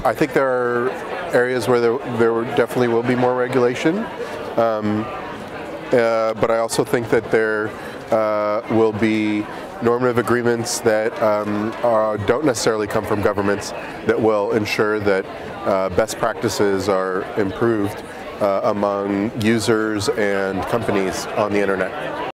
I think there are areas where there definitely will be more regulation, but I also think that there will be normative agreements that don't necessarily come from governments that will ensure that best practices are improved among users and companies on the internet.